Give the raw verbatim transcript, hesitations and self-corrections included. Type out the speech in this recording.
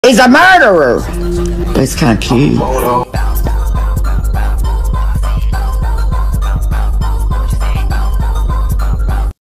He's a murderer. But it's kind of cute.